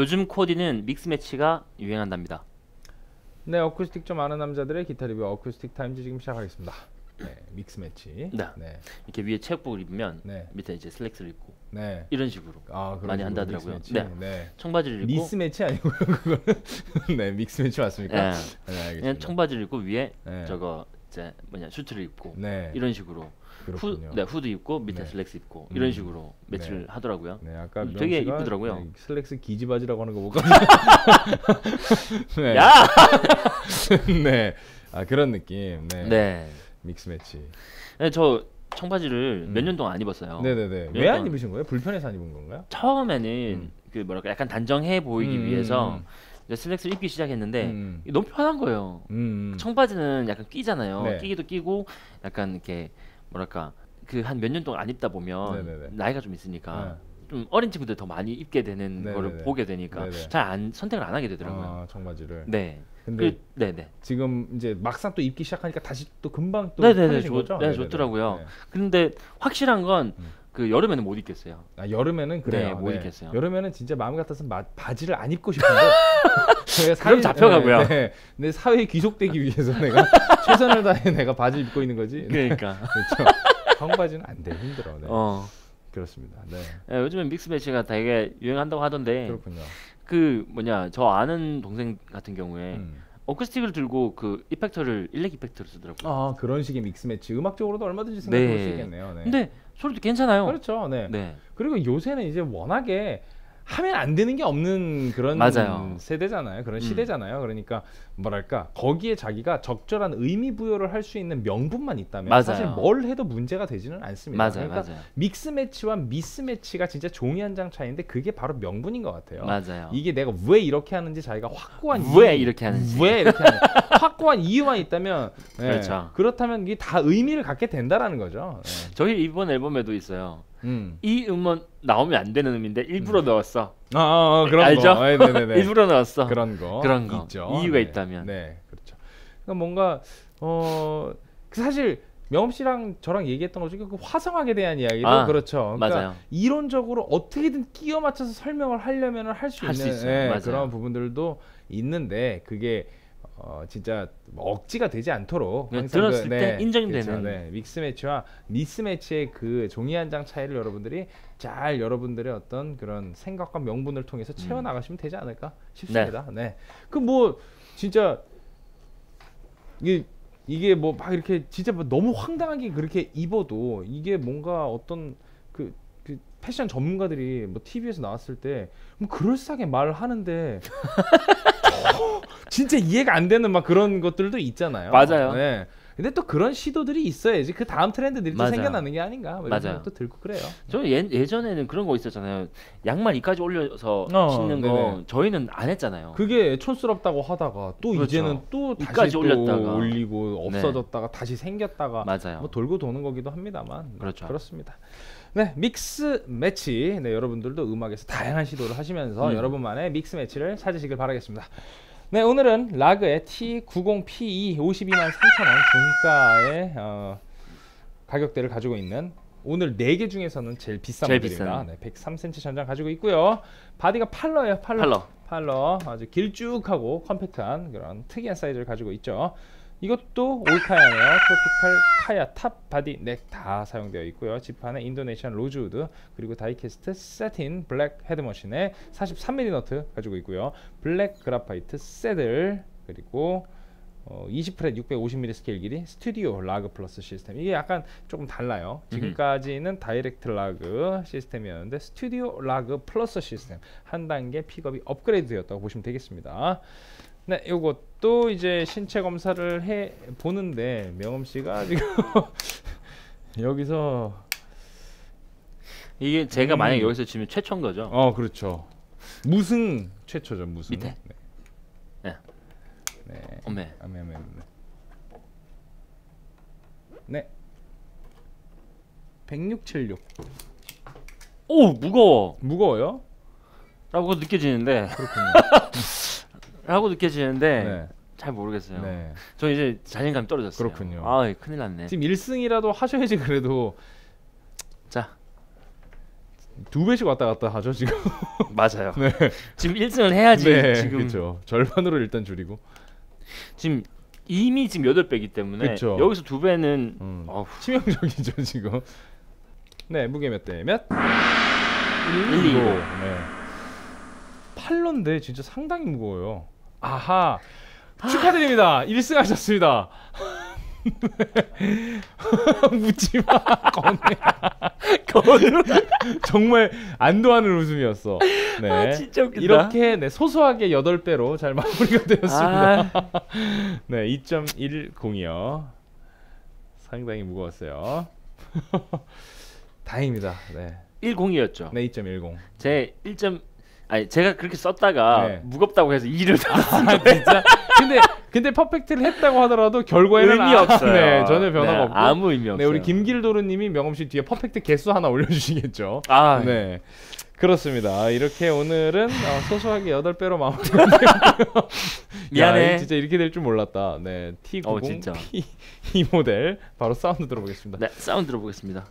요즘 코디는 믹스 매치가 유행한답니다. 네, 어쿠스틱 좀 아는 남자들의 기타 리뷰 어쿠스틱 타임즈 지금 시작하겠습니다. 네, 믹스 매치. 네. 네. 이렇게 위에 체육복을 입으면 네. 밑에 이제 슬랙스를 입고 네. 이런 식으로 그런 많이 식으로 한다더라고요. 믹스 네. 매치? 네. 청바지를 입고 미스 매치 아니고요, 그거는. 네, 믹스 매치 맞습니까? 네. 네, 알겠습니다. 그냥 청바지를 입고 위에 네. 저거 이제 뭐냐 슈트를 입고 네. 이런 식으로 그렇군요. 후드 입고 밑에 네. 슬랙스 입고 이런 식으로 매치를 네. 하더라고요. 네, 아까 되게 명씨가, 이쁘더라고요. 네, 슬랙스 기지바지라고 하는 거 보고. 네. 야! 네. 그런 느낌. 네. 네. 믹스 매치. 네, 저 청바지를 몇 년 동안 안 입었어요. 네네네. 왜 안 입으신 거예요? 불편해서 안 입은 건가요? 처음에는 그 뭐랄까 약간 단정해 보이기 위해서 이제 슬랙스를 입기 시작했는데 너무 편한 거예요. 청바지는 약간 끼잖아요. 네. 끼기도 끼고 약간 이렇게 뭐랄까 그 한 몇 년 동안 안 입다 보면 네네네. 나이가 좀 있으니까 네. 좀 어린 친구들 더 많이 입게 되는 네네네. 거를 보게 되니까 네네. 잘 안 선택을 안 하게 되더라고요. 청바지를. 네. 근데 네네. 지금 이제 막상 또 입기 시작하니까 다시 또 금방 또 네네네. 편해진 거죠? 네, 네네네. 좋더라고요. 네. 근데 확실한 건 그 여름에는 못 입겠어요. 여름에는 그래요. 네, 못 입겠어요. 여름에는 진짜 마음 같아서 바지를 안 입고 싶은데 그럼 잡혀가고요. 네. 내 사회에 귀속되기 위해서 내가 최선을 다해 내가 바지 입고 있는 거지. 그러니까. 그렇죠. 청바지는 안 돼. 힘들어. 네. 그렇습니다. 네. 네, 요즘엔 믹스 매치가 되게 유행한다고 하던데 그렇군요. 그 뭐냐 저 아는 동생 같은 경우에 어쿠스틱을 들고 그 이펙터를 일렉 이펙터를 쓰더라고요. 그런 식의 믹스 매치 음악적으로도 얼마든지 생각해 볼 수 네. 있겠네요. 네. 근데 소리도 괜찮아요. 그렇죠. 네. 네. 그리고 요새는 이제 워낙에 하면 안 되는 게 없는 그런 맞아요. 세대잖아요. 그런 시대잖아요. 그러니까 뭐랄까 거기에 자기가 적절한 의미 부여를 할 수 있는 명분만 있다면 맞아요. 사실 뭘 해도 문제가 되지는 않습니다. 맞아요, 그러니까 맞아요. 믹스 매치와 미스 매치가 진짜 종이 한 장 차이인데 그게 바로 명분인 것 같아요. 맞아요. 이게 내가 왜 이렇게 하는지 자기가 확고한 왜 이렇게 하는지. 왜 이렇게 하는지 확고한 이유만 있다면 네, 그렇죠. 그렇다면 이게 다 의미를 갖게 된다라는 거죠. 네. 저희 이번 앨범에도 있어요. 이 음원 나오면 안 되는 음인데 일부러 넣었어. 그런 알죠? 거. 네네네. 일부러 넣었어. 그런 거 있죠. 이유가 네. 있다면. 네, 그렇죠. 그러니까 뭔가 사실 명업 씨랑 저랑 얘기했던 것 중에 그 화성학에 대한 이야기도 그렇죠. 그러니까 맞아요. 이론적으로 어떻게든 끼워 맞춰서 설명을 하려면 할 수 있는 있어요. 그런 부분들도 있는데 그게 진짜 억지가 되지 않도록 들었을 때 인정되는 그렇죠. 네, 믹스 매치와 미스 매치의 그 종이 한 장 차이를 여러분들이 잘 여러분들의 어떤 그런 생각과 명분을 통해서 채워 나가시면 되지 않을까 싶습니다. 네. 그 뭐 진짜 이게 뭐 막 이렇게 진짜 뭐 너무 황당하게 그렇게 입어도 이게 뭔가 어떤 그 패션 전문가들이 뭐 TV에서 나왔을 때 뭐 그럴싸하게 말을 하는데 진짜 이해가 안 되는 막 그런 것들도 있잖아요. 맞아요. 네. 근데 또 그런 시도들이 있어야지 그 다음 트렌드들이 또 맞아요. 생겨나는 게 아닌가. 뭐 이런 맞아요. 생각도 들고 그래요. 저 예전에는 그런 거 있었잖아요. 양말 이까지 올려서 신는 거 네네. 저희는 안 했잖아요. 그게 촌스럽다고 하다가 또 그렇죠. 이제는 또 다시 이까지 또 올렸다가. 올리고 없어졌다가 다시 생겼다가 맞아요. 뭐 돌고 도는 거기도 합니다만 그렇죠. 그렇습니다. 네, 믹스 매치. 네, 여러분들도 음악에서 다양한 시도를 하시면서 여러분만의 믹스 매치를 찾으시길 바라겠습니다. 네, 오늘은 라그의 T90PE 523,000원 중가의 가격대를 가지고 있는 오늘 4개 중에서는 제일 비싼 모델입니다. 네, 103cm 전장 가지고 있고요. 바디가 팔러예요. 팔러 아주 길쭉하고 컴팩트한 그런 특이한 사이즈를 가지고 있죠. 이것도 올카야네요. 트로피칼 카야 탑, 바디, 넥 다 사용되어 있고요. 지판에 인도네시안 로즈우드 그리고 다이캐스트 세틴 블랙 헤드머신에 43mm 너트 가지고 있고요. 블랙 그라파이트 새들 그리고 20프렛 650mm 스케일 길이 스튜디오 라그 플러스 시스템. 이게 약간 조금 달라요. 지금까지는 다이렉트 라그 시스템이었는데 스튜디오 라그 플러스 시스템 한 단계 픽업이 업그레이드 되었다고 보시면 되겠습니다. 네, 요것도 이제 신체 검사를 해 보는데 명엄 씨가 지금 여기서 이게 제가 만약 여기서 지면 최초인 거죠. 그렇죠. 무승 최초죠. 무승. 밑에. 네. 네. 어메. 네. 10676. 오, 무거워. 무거워요? 라고 느껴지는데. 그렇군요. 라고 느껴지는데 네. 잘 모르겠어요. 네. 저 이제 자신감이 떨어졌어요. 그렇군요. 큰일 났네. 지금 1승이라도 하셔야지 그래도. 자. 2배씩 왔다 갔다 하죠 지금. 맞아요. 네. 지금 1승을 해야지. 네, 지금 그렇죠. 절반으로 일단 줄이고. 지금 이미 지금 8배이기 때문에 그쵸. 여기서 2배는 치명적이죠 지금. 네, 무게 몇 대 몇? 125. 네. 팔런데 진짜 상당히 무거워요. 아하. 축하드립니다. 1승 하셨습니다. 묻지마. 건우. 정말 안도하는 웃음이었어. 네. 진짜 웃긴다. 이렇게 네, 소소하게 8배로 잘 마무리가 되었습니다. 네, 2.10이요. 상당히 무거웠어요. 다행입니다. 네. 10이었죠. 네, 2.10. 제 1. 제가 그렇게 썼다가 무겁다고 해서 2를 달았어요. 진짜? 근데 퍼펙트를 했다고 하더라도 결과에는 의미 없어요. 네, 전혀 변화가 없고 아무 의미 없어요. 네, 우리 김길도르님이 명엄씨 뒤에 퍼펙트 개수 하나 올려주시겠죠. 네. 그렇습니다. 이렇게 오늘은 소소하게 8배로 마무리가 되고요. 미안해. 진짜 이렇게 될 줄 몰랐다. 네, T90 P 모델 바로 사운드 들어보겠습니다. 네, 사운드 들어보겠습니다.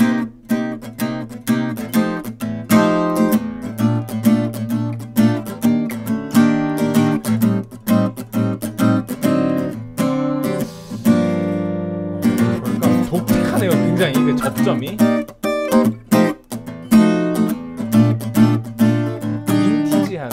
독특하네요. 굉장히 그 접점이. 빈티지한.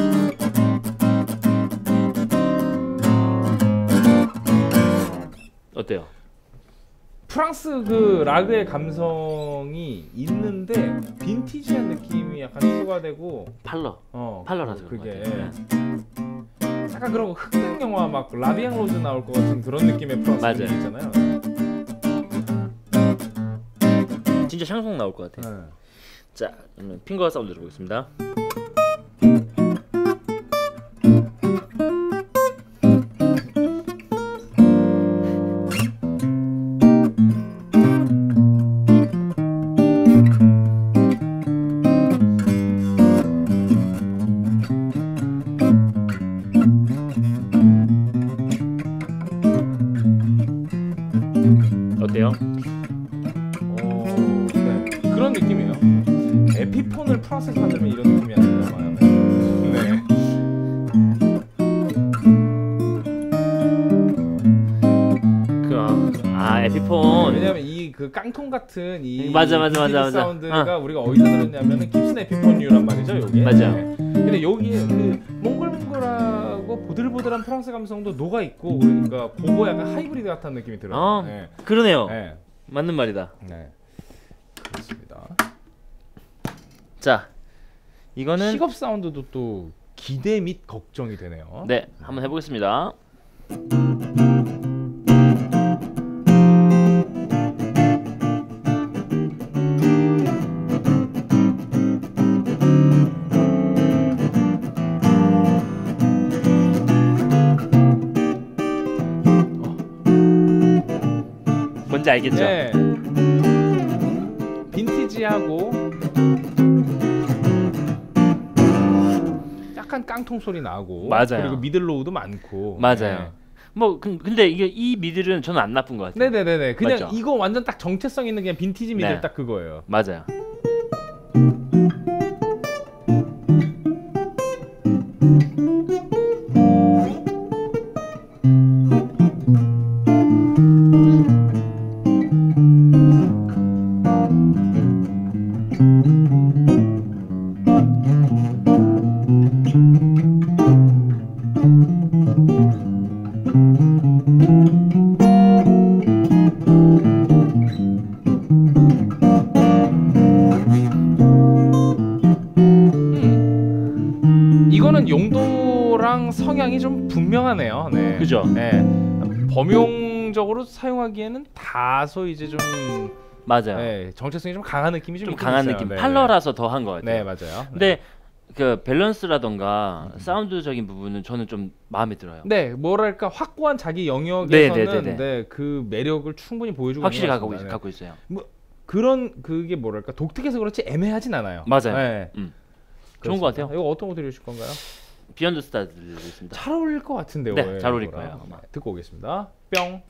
어때요? 프랑스 그 라그의 감성이 있는데 빈티지한 느낌이 약간 추가되고 팔러라서 그게 약간 그런 흑백 영화 막 라비앙 로즈 나올 것 같은 그런 느낌의 프랑스 있잖아요. 진짜 샹송 나올 것 같아. 자, 그러면 핑거 사운드 들어보겠습니다. 어때요? 그런 느낌이에요. 에피폰을 프랑스에서 만들면 이런 느낌이 아닌가 봐요. 네. 에피폰. 왜냐면 이 그 깡통 같은 이 맞아. 사운드가 우리가 어디서 들었냐면은 깁슨 에피폰유란 말이죠, 여기. 맞아. 네. 근데 여기에 그 몽글몽글하고 보들보들한 프랑스 감성도 녹아 있고 그러니까 그거 약간 하이브리드 같은 느낌이 들어요. 네. 그러네요. 네. 맞는 말이다. 네. 그렇습니다. 자, 이거는 픽업 사운드도 또 기대 및 걱정이 되네요. 네, 한번 해보겠습니다. 뭔지 알겠죠? 네. 빈티지하고 약간 깡통 소리 나고 맞아요. 그리고 미들로우도 많고 맞아요. 네. 뭐 근데 이게 이 미들은 저는 안 나쁜 것 같아요. 네네네네. 그냥 맞죠? 이거 완전 딱 정체성 있는 그냥 빈티지 미들 딱 그거예요. 맞아요. 이거는 용도랑 성향이 좀 분명하네요. 네. 그죠? 네. 범용적으로 사용하기에는 다소 이제 좀 맞아요. 네, 정체성이 좀 강한 느낌이 좀 강한 있어요. 느낌. 네. 팔러라서 더 한 것 같아요. 네, 맞아요. 근데 그 밸런스라던가 사운드적인 부분은 저는 좀 마음에 들어요. 네, 뭐랄까 확고한 자기 영역에서는 네, 그 매력을 충분히 보여주고 확실히 있는 것 같습니다. 갖고 있어요. 뭐 그런 그게 뭐랄까 독특해서 그렇지 애매하진 않아요. 맞아요. 네. 좋은 것 같아요. 이거 어떤 거 들으실 건가요? 비욘드 스타 들리겠습니다. 잘 어울릴 것 같은데요. 네, 잘 어울릴 거예요. 아마. 듣고 오겠습니다. 뿅.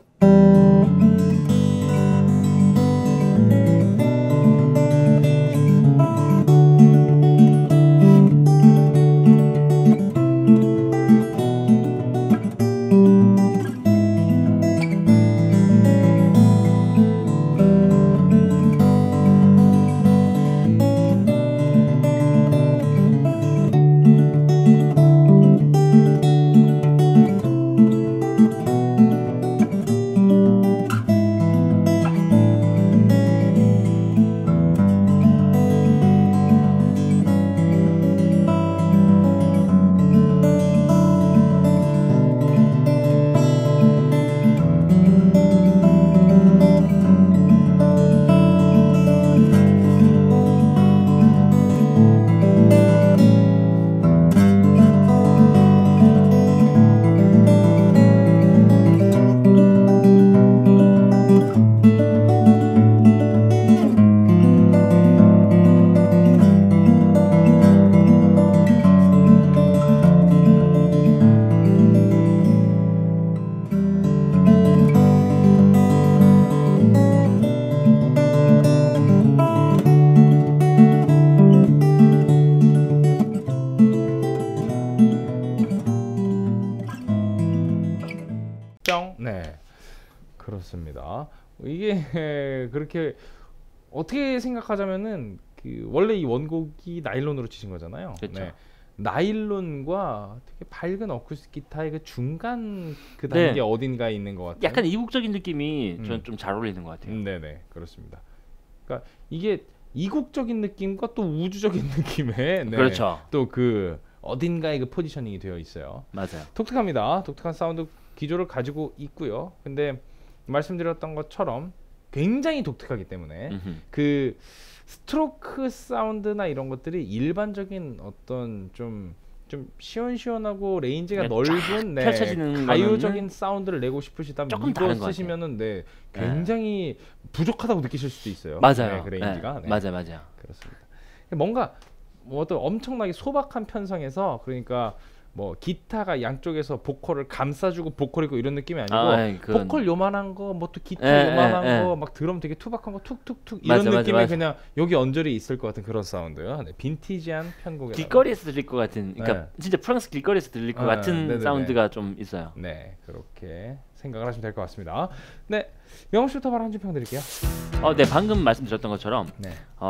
뿅. 네, 그렇습니다. 이게 그렇게 어떻게 생각하자면은 그 원래 이 원곡이 나일론으로 치신 거잖아요. 그렇죠. 네. 나일론과 되게 밝은 어쿠스틱 기타의 그 중간 그 단계 네. 어딘가에 있는 것 같아요. 약간 이국적인 느낌이 저는 좀 잘 어울리는 것 같아요. 네네, 그렇습니다. 그러니까 이게 이국적인 느낌과 또 우주적인 느낌의 네, 그렇죠. 또 그 어딘가에 그 포지셔닝이 되어 있어요. 맞아요. 독특합니다. 독특한 사운드 기조를 가지고 있고요. 근데 말씀드렸던 것처럼 굉장히 독특하기 때문에 그 스트로크 사운드나 이런 것들이 일반적인 어떤 좀 시원시원하고 레인지가 넓은 네, 펼쳐지는 가요적인 사운드를 내고 싶으시다면 조금 이거 다른 것 쓰시면은 네, 굉장히 부족하다고 느끼실 수도 있어요. 맞아요. 네, 그 레인지가. 네. 맞아요. 그렇습니다. 뭔가 뭐 어떤 엄청나게 소박한 편성에서 그러니까 뭐 기타가 양쪽에서 보컬을 감싸주고 보컬이고 이런 느낌이 아니고 보컬 요만한 거 뭐 또 기타 요만한 거 막 드럼 되게 투박한 거 툭툭툭 이런 느낌의 그냥 여기 언저리 있을 것 같은 그런 사운드요. 네, 빈티지한 편곡에 길거리에서 들릴 것 같은 그러니까 진짜 프랑스 길거리에서 들릴 것 같은 네네네. 사운드가 좀 있어요. 네, 그렇게 생각을 하시면 될 것 같습니다. 네, 명호 씨부터 바로 한 줄 평 드릴게요. 네, 방금 말씀드렸던 것처럼 네.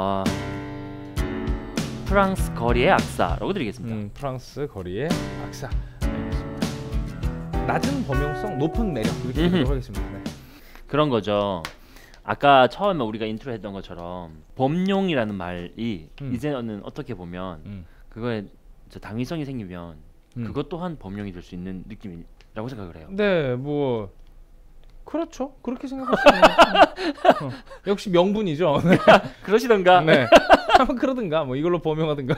프랑스 거리의 악사라고 드리겠습니다. 프랑스 거리의 악사. 알겠습니다. 낮은 범용성, 높은 매력 이렇게 드리도록 하겠습니다. 네. 그런 거죠. 아까 처음에 우리가 인트로 했던 것처럼 범용이라는 말이 이제는 어떻게 보면 그거에 당위성이 생기면 그것 또한 범용이 될 수 있는 느낌이라고 생각을 해요. 네, 뭐 그렇죠. 그렇게 생각하시면 역시 명분이죠. 네. 그러시던가. 네. 한번 그러든가 뭐 이걸로 범용하든가.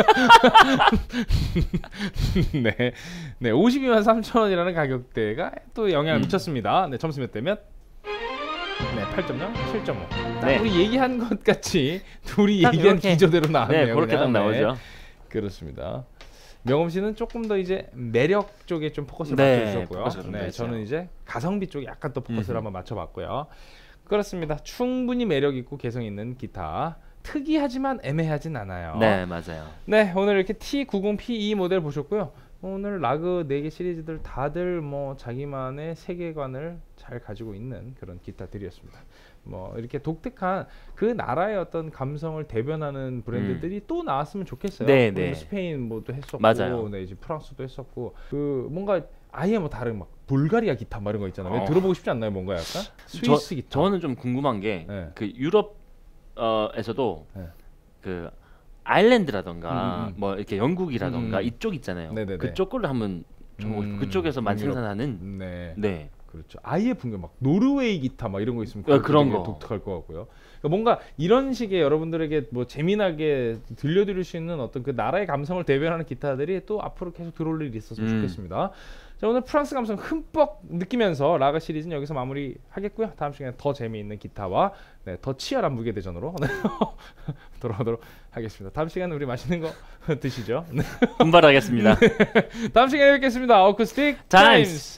네. 네. 52만 3천 원이라는 가격대가 또 영향을 미쳤습니다. 네, 점수 몇 대면? 네, 8.0, 7.5. 네. 우리 얘기한 것 같이 둘이 얘기한 기조대로 나왔네요. 네, 그렇게 딱 나오죠. 네. 그렇습니다. 명엄 씨는 조금 더 이제 매력 쪽에 좀 포커스를 맞춰주셨고요. 네, 저는 이제 가성비 쪽에 약간 또 포커스를 한번 맞춰봤고요. 그렇습니다. 충분히 매력 있고 개성 있는 기타. 특이하지만 애매하진 않아요. 네, 맞아요. 네, 오늘 이렇게 T90P2 모델 보셨고요. 오늘 라그 4개 시리즈들 다들 뭐 자기만의 세계관을 잘 가지고 있는 그런 기타들이었습니다. 뭐 이렇게 독특한 그 나라의 어떤 감성을 대변하는 브랜드들이 또 나왔으면 좋겠어요. 네, 네. 스페인 뭐도 했었고, 맞아요. 네, 이제 프랑스도 했었고, 그 뭔가 아예 뭐 다른 막 불가리아 기타 뭐 이런 거 있잖아요. 들어보고 싶지 않나요, 뭔가 약간 스위스 기타. 저는 좀 궁금한 게 그 유럽에서도 그 아일랜드라던가 뭐 이렇게 영국이라던가 이쪽 있잖아요. 네네네. 그쪽 걸로 한번 그쪽에서 생산하는 네. 그렇죠. 아예 분명 막 노르웨이 기타 막 이런 거 있으면 그런 거 독특할 것 같고요. 그러니까 뭔가 이런 식의 여러분들에게 뭐 재미나게 들려드릴 수 있는 어떤 그 나라의 감성을 대변하는 기타들이 또 앞으로 계속 들어올 일이 있었으면 좋겠습니다. 자, 오늘 프랑스 감성 흠뻑 느끼면서 라가 시리즈는 여기서 마무리하겠고요. 다음 시간에 더 재미있는 기타와 더 치열한 무게대전으로 돌아오도록 하겠습니다. 다음 시간에 우리 맛있는 거 드시죠. 분발하겠습니다. 다음 시간에 뵙겠습니다. 어쿠스틱 타임스.